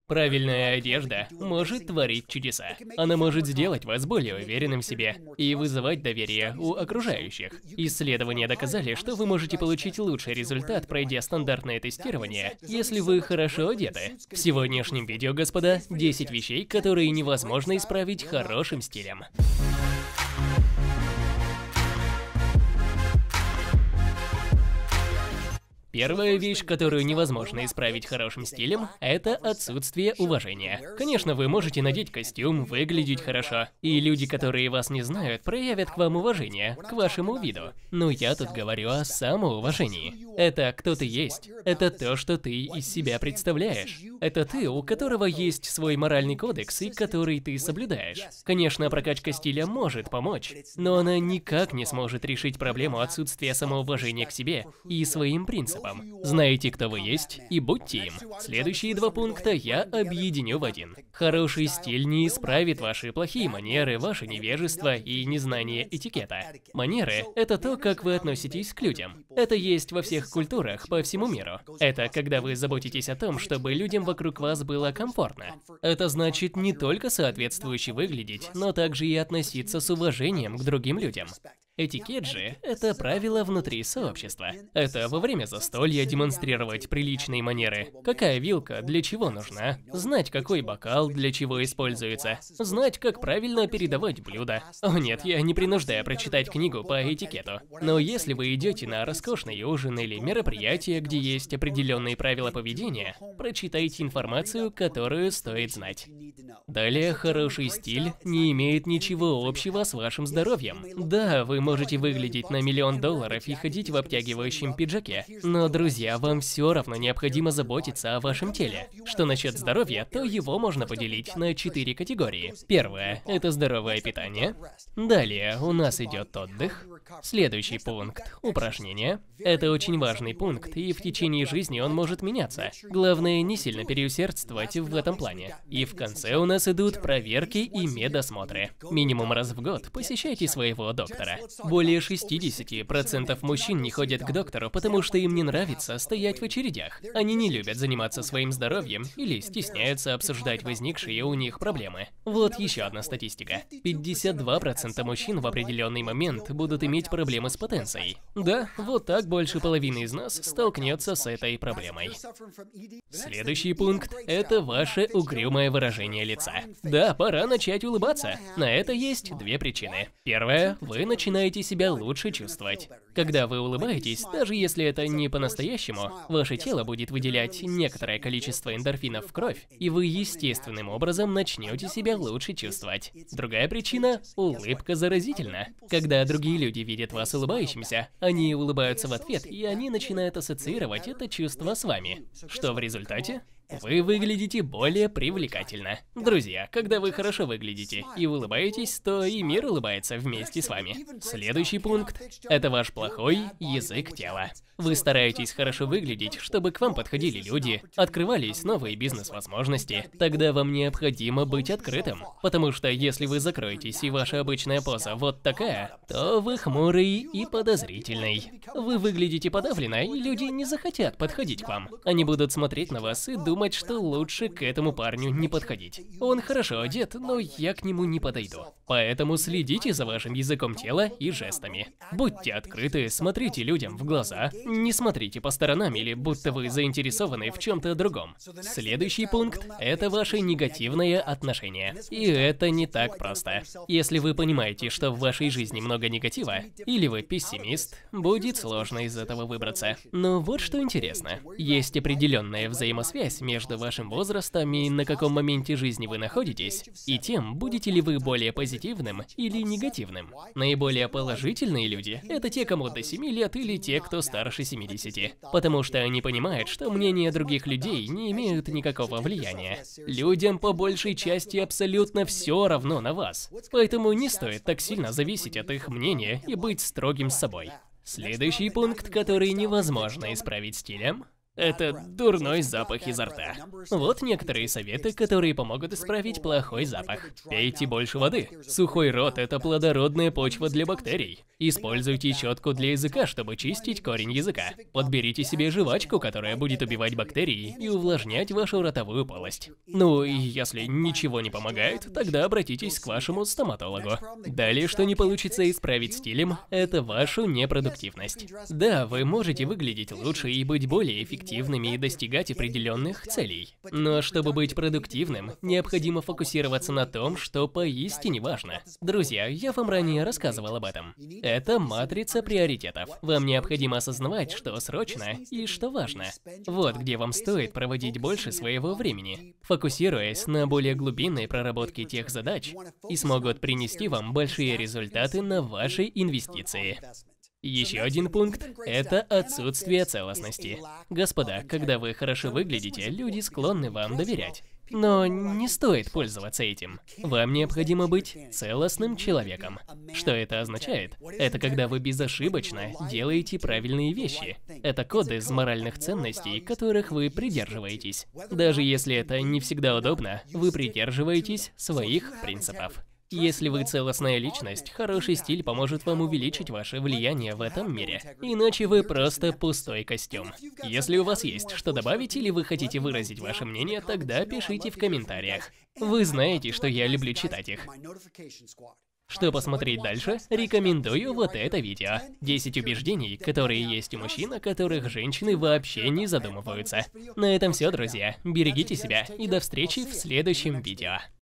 Правильная одежда может творить чудеса. Она может сделать вас более уверенным в себе и вызывать доверие у окружающих. Исследования доказали, что вы можете получить лучший результат, пройдя стандартное тестирование, если вы хорошо одеты. В сегодняшнем видео, господа, 10 вещей, которые невозможно исправить хорошим стилем. Первая вещь, которую невозможно исправить хорошим стилем, это отсутствие уважения. Конечно, вы можете надеть костюм, выглядеть хорошо, и люди, которые вас не знают, проявят к вам уважение, к вашему виду. Но я тут говорю о самоуважении. Это кто ты есть. Это то, что ты из себя представляешь. Это ты, у которого есть свой моральный кодекс, и который ты соблюдаешь. Конечно, прокачка стиля может помочь, но она никак не сможет решить проблему отсутствия самоуважения к себе и своим принципам. Знаете, кто вы есть, и будьте им. Следующие два пункта я объединю в один. Хороший стиль не исправит ваши плохие манеры, ваше невежество и незнание этикета. Манеры – это то, как вы относитесь к людям. Это есть во всех культурах по всему миру. Это когда вы заботитесь о том, чтобы людям вокруг вас было комфортно. Это значит не только соответствующе выглядеть, но также и относиться с уважением к другим людям. Этикет же – это правило внутри сообщества. Это во время застолья демонстрировать приличные манеры. Какая вилка для чего нужна? Знать, какой бокал для чего используется. Знать, как правильно передавать блюда. О нет, я не принуждаю прочитать книгу по этикету. Но если вы идете на роскошный ужин или мероприятие, где есть определенные правила поведения, прочитайте информацию, которую стоит знать. Далее, хороший стиль не имеет ничего общего с вашим здоровьем. Да, вы можете выглядеть на $1 000 000 и ходить в обтягивающем пиджаке. Но, друзья, вам все равно необходимо заботиться о вашем теле. Что насчет здоровья, то его можно поделить на 4 категории. Первое – это здоровое питание. Далее у нас идет отдых. Следующий пункт – упражнения. Это очень важный пункт, и в течение жизни он может меняться. Главное, не сильно переусердствовать в этом плане. И в конце у нас идут проверки и медосмотры. Минимум раз в год посещайте своего доктора. Более 60% мужчин не ходят к доктору, потому что им не нравится стоять в очередях. Они не любят заниматься своим здоровьем или стесняются обсуждать возникшие у них проблемы. Вот еще одна статистика. 52% мужчин в определенный момент будут иметь проблемы с потенцией. Да, вот так больше половины из нас столкнется с этой проблемой. Следующий пункт – это ваше угрюмое выражение лица. Да, пора начать улыбаться. На это есть две причины. Первая – вы начинаете себя лучше чувствовать. Когда вы улыбаетесь, даже если это не по-настоящему, ваше тело будет выделять некоторое количество эндорфинов в кровь, и вы естественным образом начнете себя лучше чувствовать. Другая причина – улыбка заразительна. Когда другие люди видят вас улыбающимся, они улыбаются в ответ, и они начинают ассоциировать это чувство с вами. Что в результате? Вы выглядите более привлекательно. Друзья, когда вы хорошо выглядите и улыбаетесь, то и мир улыбается вместе с вами. Следующий пункт – это ваш плохой язык тела. Вы стараетесь хорошо выглядеть, чтобы к вам подходили люди, открывались новые бизнес-возможности. Тогда вам необходимо быть открытым. Потому что если вы закроетесь и ваша обычная поза вот такая, то вы хмурый и подозрительный. Вы выглядите подавленно, и люди не захотят подходить к вам. Они будут смотреть на вас и думать, что лучше к этому парню не подходить. Он хорошо одет, но я к нему не подойду. Поэтому следите за вашим языком тела и жестами. Будьте открыты, смотрите людям в глаза, не смотрите по сторонам или будто вы заинтересованы в чем-то другом. Следующий пункт – это ваше негативное отношение. И это не так просто. Если вы понимаете, что в вашей жизни много негатива, или вы пессимист, будет сложно из этого выбраться. Но вот что интересно. Есть определенная взаимосвязь между вашим возрастом и на каком моменте жизни вы находитесь, и тем, будете ли вы более позитивным или негативным. Наиболее положительные люди – это те, кому до 7 лет или те, кто старше 70, потому что они понимают, что мнения других людей не имеют никакого влияния. Людям по большей части абсолютно все равно на вас, поэтому не стоит так сильно зависеть от их мнения и быть строгим с собой. Следующий пункт, который невозможно исправить стилем, Это дурной запах изо рта. Вот некоторые советы, которые помогут исправить плохой запах. Пейте больше воды. Сухой рот – это плодородная почва для бактерий. Используйте щетку для языка, чтобы чистить корень языка. Подберите себе жвачку, которая будет убивать бактерии и увлажнять вашу ротовую полость. Ну и если ничего не помогает, тогда обратитесь к вашему стоматологу. Далее, что не получится исправить стилем, это вашу непродуктивность. Да, вы можете выглядеть лучше и быть более эффективными и достигать определенных целей. Но чтобы быть продуктивным, необходимо фокусироваться на том, что поистине важно. Друзья, я вам ранее рассказывал об этом. Это матрица приоритетов. Вам необходимо осознавать, что срочно и что важно. Вот где вам стоит проводить больше своего времени, фокусируясь на более глубинной проработке тех задач, и смогут принести вам большие результаты на ваши инвестиции. Еще один пункт – это отсутствие целостности. Господа, когда вы хорошо выглядите, люди склонны вам доверять. Но не стоит пользоваться этим. Вам необходимо быть целостным человеком. Что это означает? Это когда вы безошибочно делаете правильные вещи. Это код из моральных ценностей, которых вы придерживаетесь. Даже если это не всегда удобно, вы придерживаетесь своих принципов. Если вы целостная личность, хороший стиль поможет вам увеличить ваше влияние в этом мире. Иначе вы просто пустой костюм. Если у вас есть что добавить или вы хотите выразить ваше мнение, тогда пишите в комментариях. Вы знаете, что я люблю читать их. Что посмотреть дальше? Рекомендую вот это видео. 10 убеждений, которые есть у мужчин, о которых женщины вообще не задумываются. На этом все, друзья. Берегите себя и до встречи в следующем видео.